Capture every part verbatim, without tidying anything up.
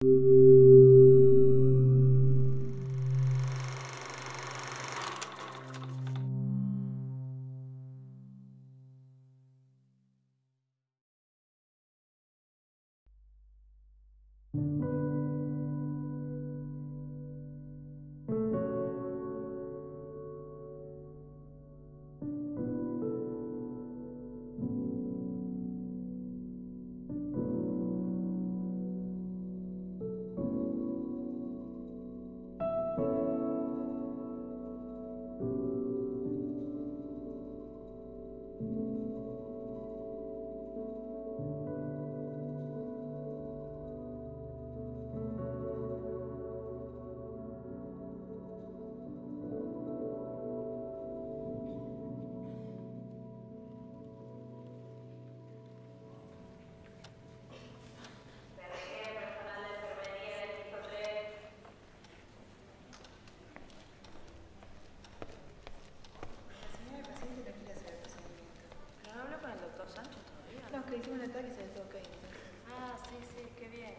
Hicimos el ataque y se le todo ok. Ah, sí, sí, qué bien.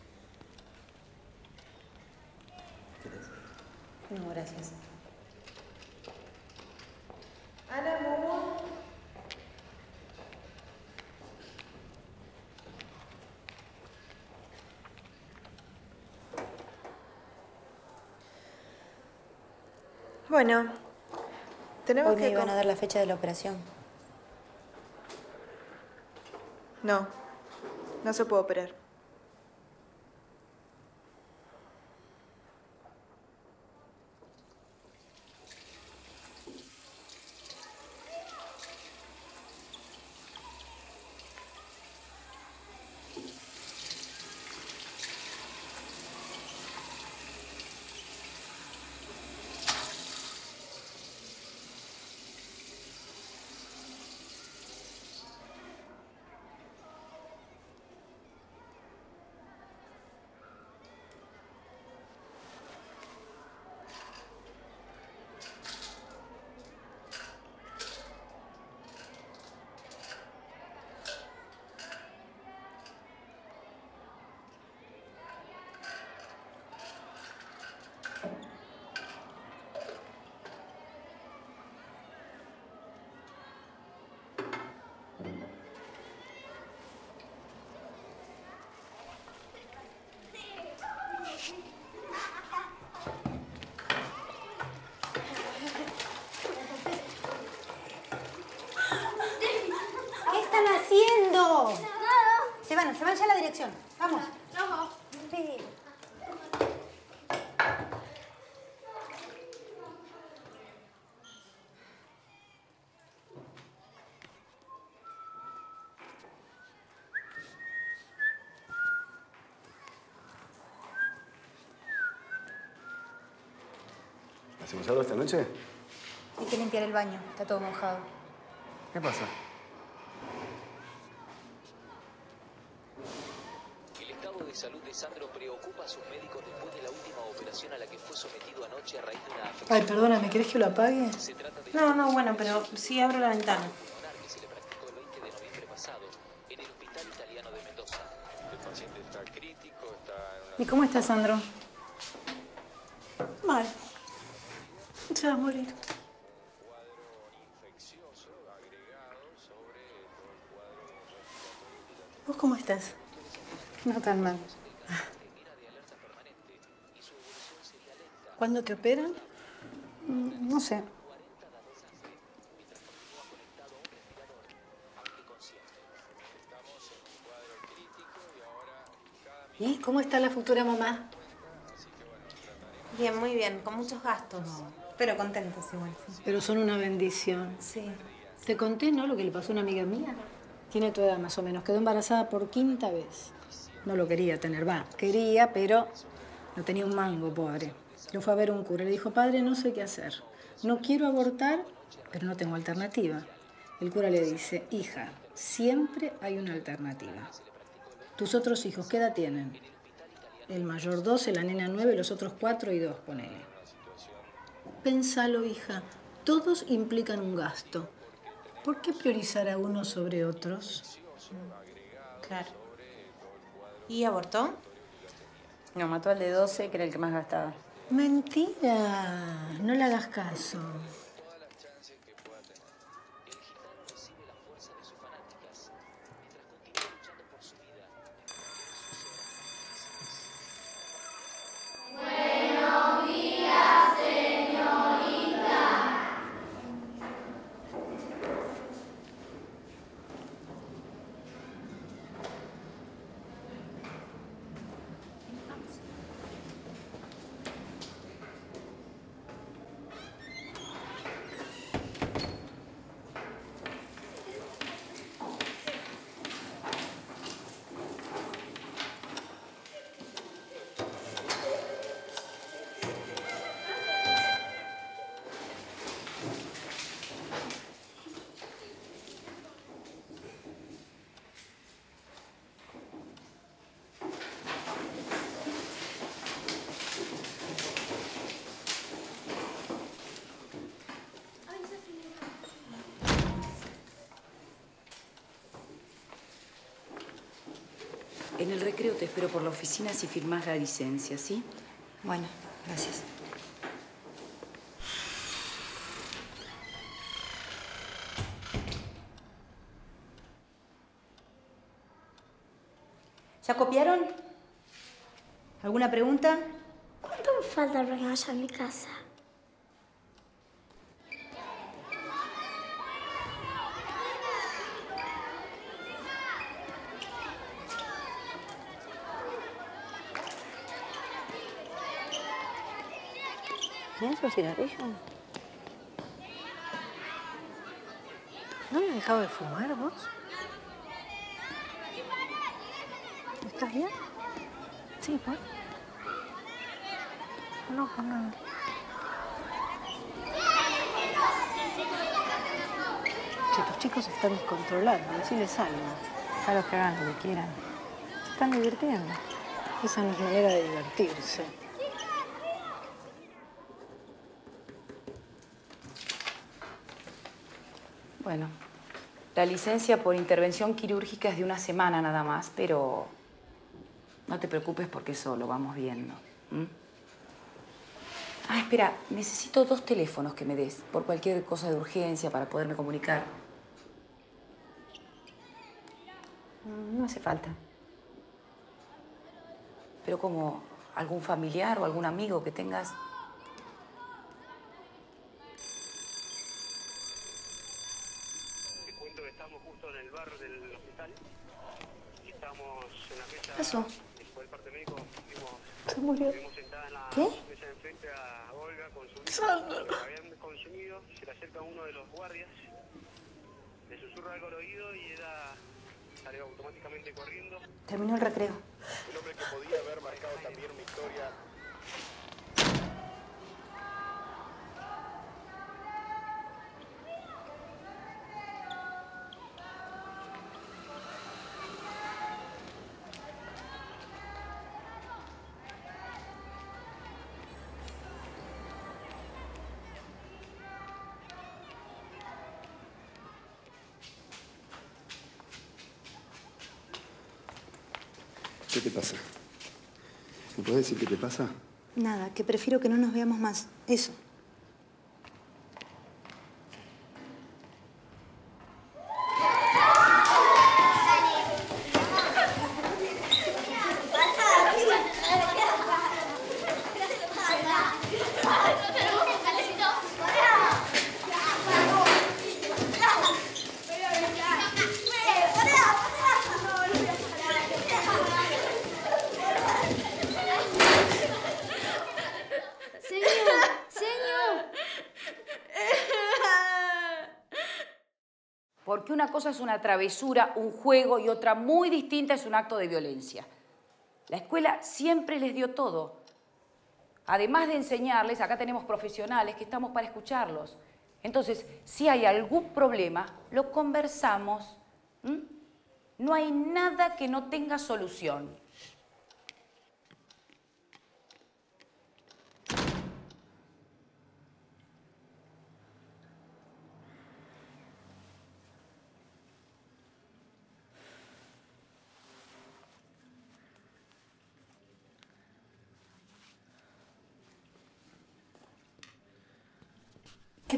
¿Quieres? No, gracias. Ana, Momo. Bueno, tenemos Hoy que... me iban a dar la fecha de la operación. No, no se puede operar. ¿Qué están haciendo? Se van, se van ya a la dirección. Vamos. No. Sí. ¿Hacemos algo esta noche? Hay que limpiar el baño. Está todo mojado. ¿Qué pasa? El estado de salud de Sandro preocupa a sus médicos después de la última operación a la que fue sometido anoche a raíz de una afección. Ay, perdóname, ¿querés que lo apague? Se trata de No, no, bueno, pero sí abro la ventana. que se le practicó el veinte de noviembre pasado en el Hospital Italiano de Mendoza. El paciente está crítico, está en una... ¿Y cómo está Sandro? Mal. Se va a morir. ¿Vos cómo estás? No tan mal. ¿Cuándo te operan? No sé. ¿Y cómo está la futura mamá? Bien, muy bien, con muchos gastos. Pero contentos igual, sí. Pero son una bendición. Sí. Te conté, ¿no?, lo que le pasó a una amiga mía. Tiene tu edad más o menos. Quedó embarazada por quinta vez. No lo quería tener, va. Quería, pero no tenía un mango, pobre. Lo fue a ver un cura. Le dijo, padre, no sé qué hacer. No quiero abortar, pero no tengo alternativa. El cura le dice, hija, siempre hay una alternativa. Tus otros hijos, ¿qué edad tienen? El mayor doce, la nena nueve, los otros cuatro y dos, ponele. Pénsalo, hija. Todos implican un gasto. ¿Por qué priorizar a uno sobre otros? Claro. ¿Y abortó? No, mató al de doce, que era el que más gastaba. Mentira. No le hagas caso. Todas las chances que pueda tener. El gitano recibe la fuerza de sus fanáticas mientras continúa luchando por su vida. En el recreo te espero por la oficina si firmás la licencia, ¿sí? Bueno, gracias. ¿Ya copiaron? ¿Alguna pregunta? ¿Cuánto me falta para que vaya a mi casa? ¿Tienes un cigarrillo? ¿No me has dejado de fumar vos? ¿Estás bien? Sí, pues. No, por nada. Che, tus chicos se están descontrolando, decirles algo. Déjalos que hagan lo que quieran. Se están divirtiendo. Esa no es manera de divertirse. Bueno, la licencia por intervención quirúrgica es de una semana nada más, pero no te preocupes porque eso lo vamos viendo. ¿Mm? Ah, espera, necesito dos teléfonos que me des por cualquier cosa de urgencia para poderme comunicar. No hace falta. Pero como algún familiar o algún amigo que tengas. Estamos justo en el bar del hospital y estamos en la mesa. ¿Qué pasó? Por el parte médico vimos, Se murió. vimos sentada en la ¿Qué? mesa de enfrente a Olga con su hijo. Sandra. Lo habían consumido, se le acerca uno de los guardias, le susurra algo al oído y ella salió automáticamente corriendo. Terminó el recreo. Un hombre que podía haber marcado también una historia. ¿Qué te pasa? ¿Me puedes decir qué te pasa? Nada, que prefiero que no nos veamos más. Eso. Porque una cosa es una travesura, un juego, y otra muy distinta es un acto de violencia. La escuela siempre les dio todo. Además de enseñarles, acá tenemos profesionales que estamos para escucharlos. Entonces, si hay algún problema, lo conversamos. ¿Mm? No hay nada que no tenga solución.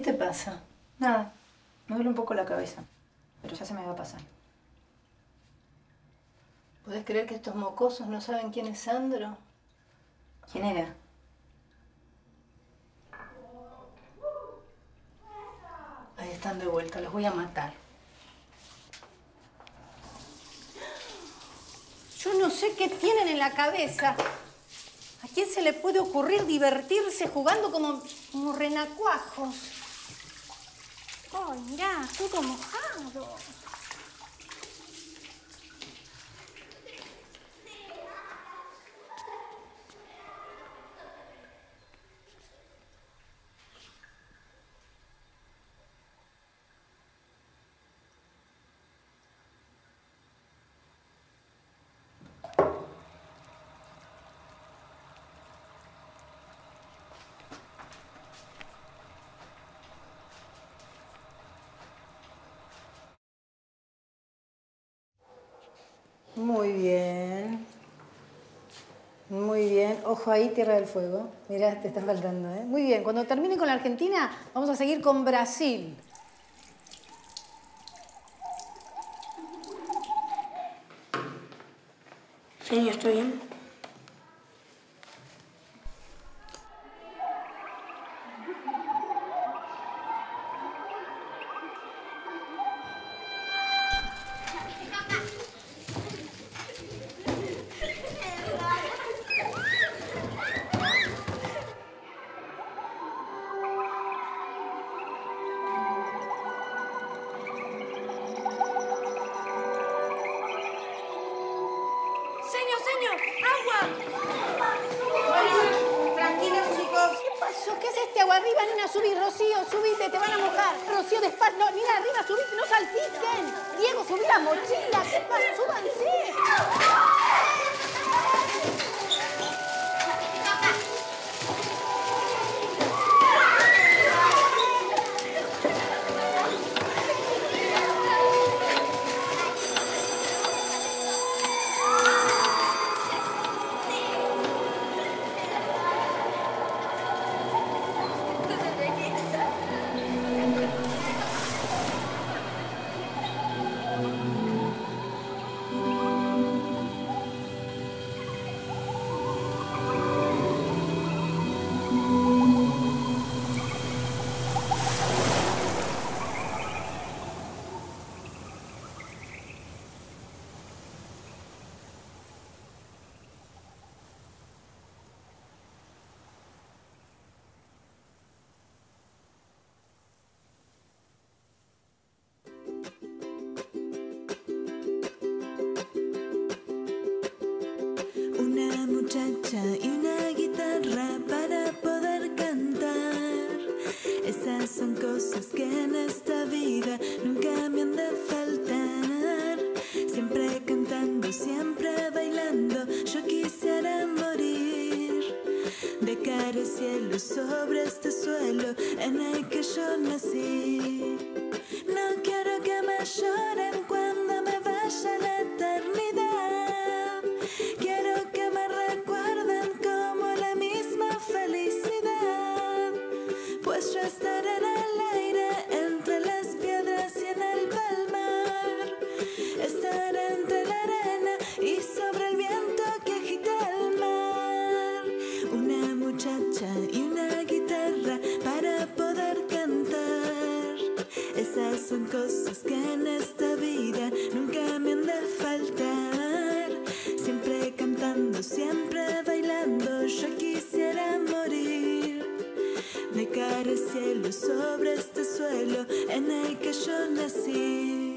te pasa? Nada. Me duele un poco la cabeza. Pero ya se me va a pasar. ¿Podés creer que estos mocosos no saben quién es Sandro? ¿Quién era? Ahí están de vuelta, los voy a matar. Yo no sé qué tienen en la cabeza. ¿A quién se le puede ocurrir divertirse jugando como, como renacuajos? Oh, mirá, todo mojado. Muy bien. Muy bien. Ojo ahí, Tierra del Fuego. Mirá, te está faltando, ¿eh? Muy bien. Cuando termine con la Argentina, vamos a seguir con Brasil. Señor, ¿estoy bien? Arriba, nena, subí, Rocío, subite, te van a mojar. Rocío, despacio, no, mira, arriba, subite, no salpiquen. Diego, subí la mochila, ¿qué pasa? Súbanse. Una muchacha y una guitarra para poder cantar. Esas son cosas que en esta vida nunca me han de faltar. Siempre cantando, siempre bailando, yo quisiera morir. De cara al cielo sobre este suelo en el que yo nací. No quiero que me lloren cuando me vaya la eternidad. Quiero que me recuerden como la misma felicidad. Pues yo estaré en el aire, entre las piedras y en el palmar. Estaré entre la arena y sobre el viento que agita el mar. Una muchacha y una guitarra para poder cantar. Esas son cosas que en esta vida nunca me han de faltar. Siempre cantando, siempre bailando, yo quisiera morir. De cara al cielo sobre este suelo en el que yo nací.